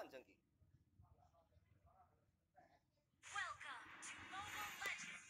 panjang ki. Welcome to Mobile Legends.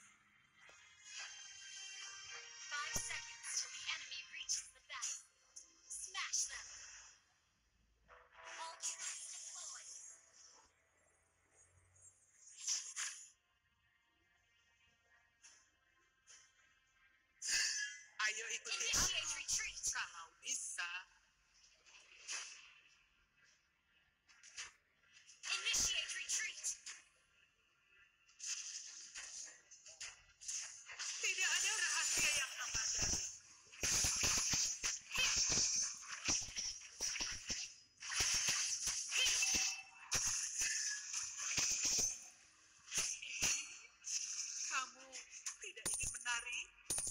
5 seconds till the enemy reaches the battlefield. Smash them. All troops deployed. Ayo ikuti Initiate aku. retreat. Kalau bisa. Initiate retreat. Tidak ada rahasia yang aman dari. Kamu tidak ingin menari?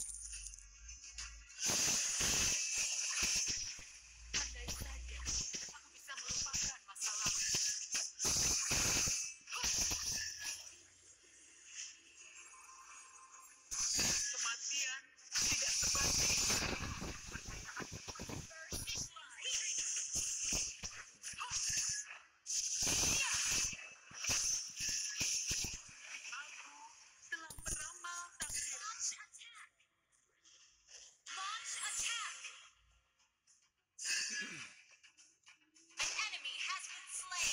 Andai saja aku bisa melupakan masalah. Kematian tidak sebanding. First blood. Aku telah meramal takdir. Launch attack. Launch attack. An enemy has been slain.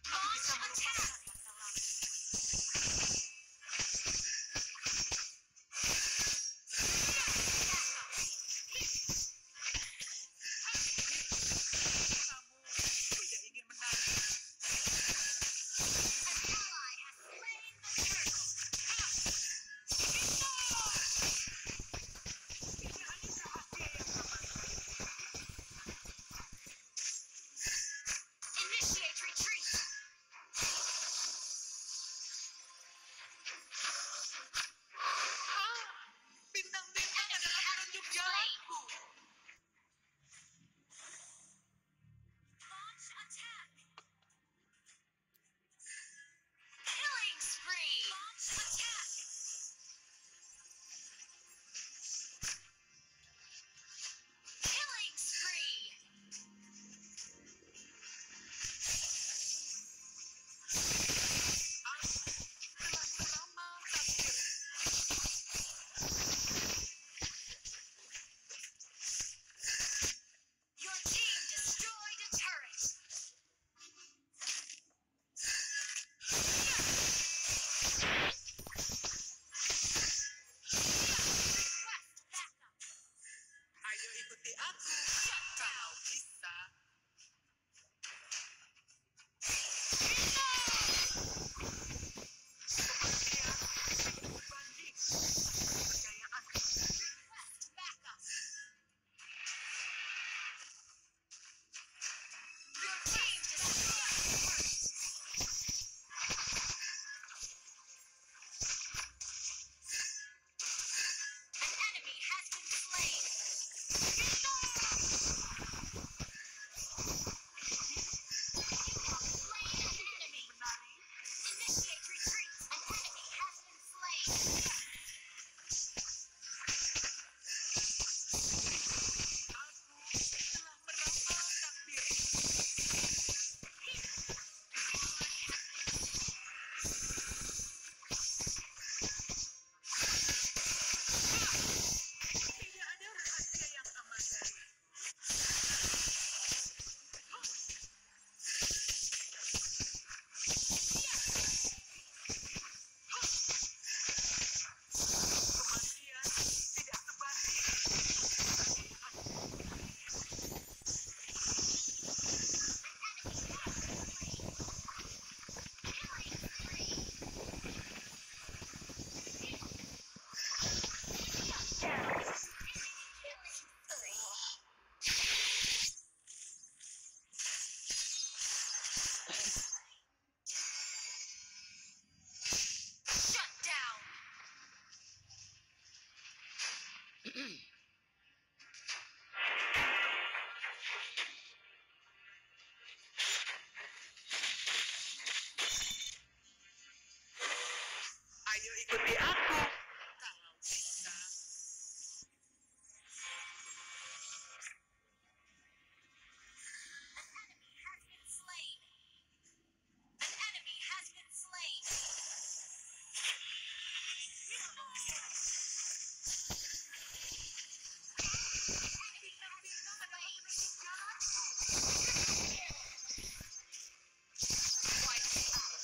Aku bisa melupakan masa lalu. Kamu tidak ingin menang. Initiate retreat. Bintang-bintang adalah penunjuk jalanku. Launch attack. Killing spree. Launch attack. Killing spree. Telah meramal takdir. Your team destroyed a turret. Request backup. Ayo ikuti aku. Kau bisa. Sepertinya tidak berbanding. Kepercayaanku. Request backup. Your team destroyed a turret. An enemy has been slain. Slain an enemy. Menari. Initiate retreat. An enemy has been slain. Aku telah meramal takdir. Tidak ada rahasia yang aman dari. Kematian tidak sebanding. Shut down. Ayo ikuti aku. Kalau bisa. An enemy has been slain. An enemy has been slain. Bintang-bintang adalah penunjuk jalanku. Wiped out.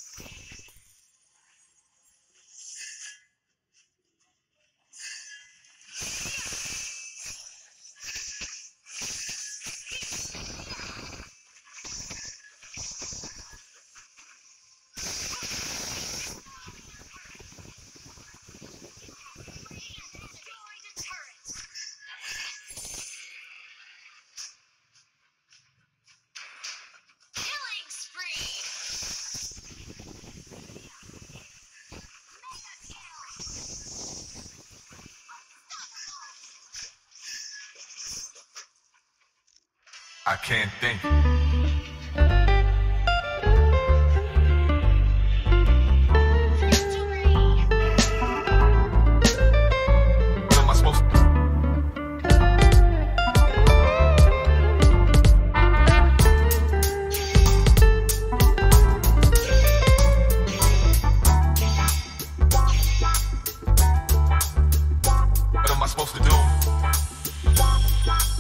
Destroyed a turret. Killing spree. Mega kill. Unstoppable. I can't think. Victory. What am I supposed to? What am I supposed to do?